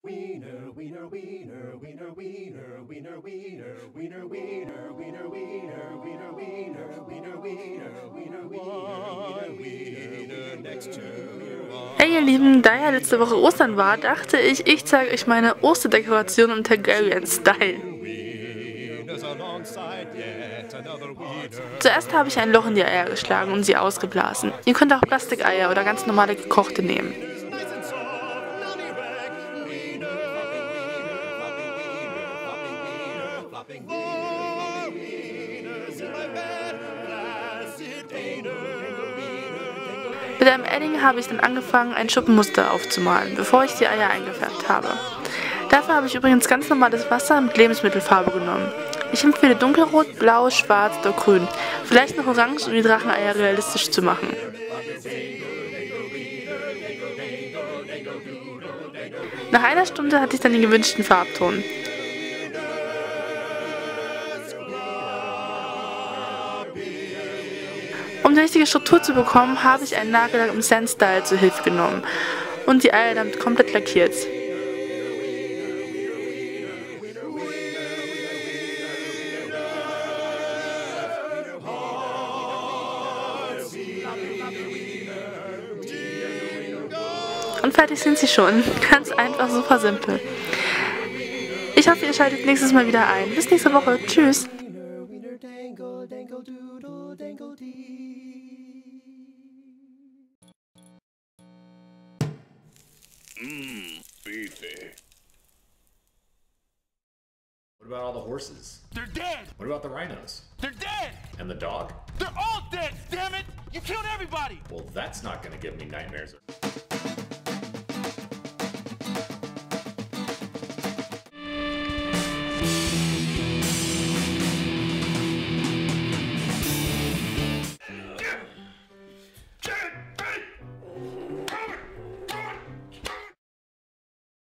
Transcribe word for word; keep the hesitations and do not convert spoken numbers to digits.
Wiener, Wiener, Wiener, Wiener, Wiener, Wiener, Wiener, Wiener, Wiener, Wiener, Wiener, Wiener, Wiener, Wiener, Wiener, Wiener, Wiener, Wiener, next to. Hey ihr Lieben, da ja letzte Woche Ostern war, dachte ich, ich zeige euch meine Osterdekoration im Targaryen-Style. Zuerst habe ich ein Loch in die Eier geschlagen und sie ausgeblasen. Ihr könnt auch Plastikeier oder ganz normale gekochte nehmen. Mit einem Edding habe ich dann angefangen, ein Schuppenmuster aufzumalen, bevor ich die Eier eingefärbt habe. Dafür habe ich übrigens ganz normales Wasser mit Lebensmittelfarbe genommen. Ich empfehle dunkelrot, blau, schwarz oder grün, vielleicht noch orange, um die Dracheneier realistisch zu machen. Nach einer Stunde hatte ich dann den gewünschten Farbton. Um die richtige Struktur zu bekommen, habe ich einen Nagellack im Sand-Style zur Hilfe genommen und die Eier damit komplett lackiert. Und fertig sind sie schon. Ganz einfach, super simpel. Ich hoffe, ihr schaltet nächstes Mal wieder ein. Bis nächste Woche. Tschüss. Mmm, beefy. What about all the horses? They're dead! What about the rhinos? They're dead! And the dog? They're all dead, damn it! You killed everybody! Well, that's not gonna give me nightmares.